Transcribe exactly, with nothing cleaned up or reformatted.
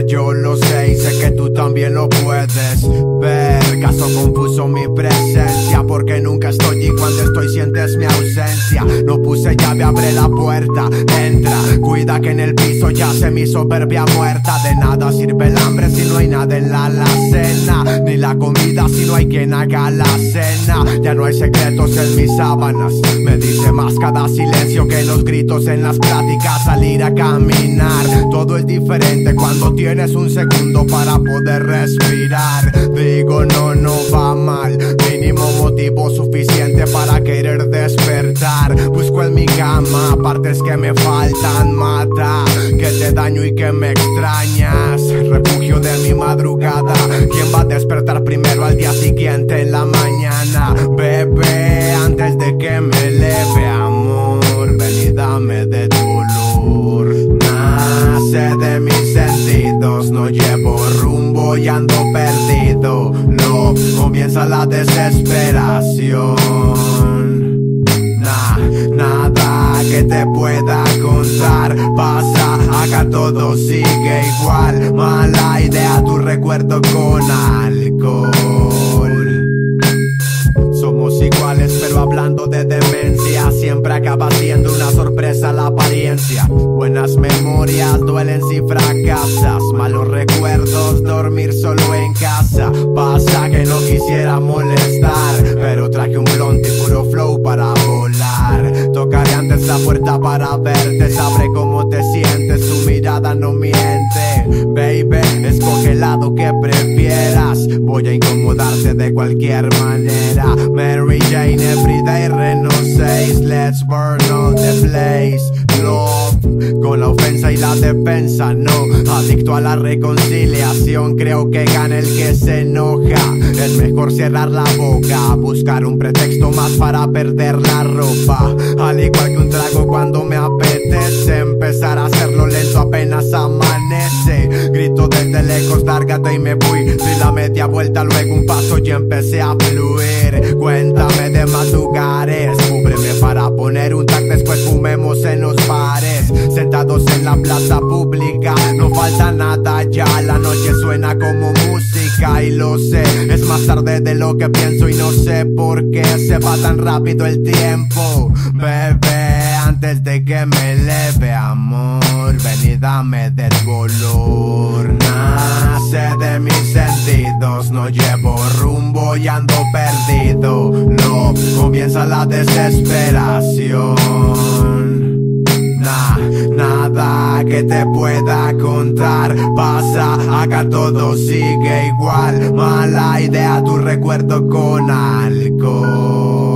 yo lo sé y sé que tú también lo puedes ver. Caso confuso mi presencia, porque nunca estoy y cuando estoy sientes mi ausencia. No puse llave, abre la puerta, entra, cuida que en el piso yace mi soberbia muerta. De nada sirve el hambre si no hay nada en la alacena, ni la comida si no hay quien haga la cena. Ya no hay secretos en mis sábanas, me dice más cada silencio que los gritos en las pláticas. Salir a caminar, todo es diferente cuando tienes un segundo para poder respirar. Digo no, no va mal, mínimo motivo suficiente para querer despertar. Busco en mi cama partes que me faltan, mata que te daño y que me extrañas. Refugio de mi madrugada, ¿quién va a despertar primero al día siguiente en la mañana? Bebé, antes de que me eleve, amor, ven y dame de tu olor. Nace de mis sentidos, no llevo rumbo y ando perdido. No, comienza la desesperación. Nah, nada que te pueda contar pasa, acá todo sigue igual. Mala idea tu recuerdo con alcohol. Somos iguales pero hablando de demencia, siempre acaba siendo una sorpresa la apariencia. Buenas memorias duelen si fracasas, malos recuerdos dormir solo en casa. Pasa que no quisiera molestar, pero traje un blunt y puro flow para volar. Tocaré antes la puerta para verte, sabré cómo te sientes, tu mirada no miente. Baby, escoge el lado que prefieras, voy a incomodarte de cualquier manera. Mary Jane, everyday Reno seis, let's burn all the place. Love, con la ofensa y la defensa, no. Adicto a la reconciliación, creo que gana el que se enoja. Es mejor cerrar la boca, buscar un pretexto más para perder la ropa. Al igual que un trago cuando me apetece, empezar a hacerlo lento apenas amanece. Grito desde lejos, lárgate y me voy. Di la media vuelta, luego un paso y empecé a fluir. Cuéntame de más lugares, cúbreme para poner un tag, después fumemos en los bares. Sentados en la plaza pública, no falta nada ya, la noche suena como música y lo sé. Es más tarde de lo que pienso y no sé por qué se va tan rápido el tiempo. Bebé, antes de que me eleve, amor, ven y dame del olor. Nace de mis sentidos, no llevo rumbo y ando perdido. No, comienza la desesperación. Nah, nada que te pueda contar pasa, acá todo sigue igual. Mala idea tu recuerdo con alcohol.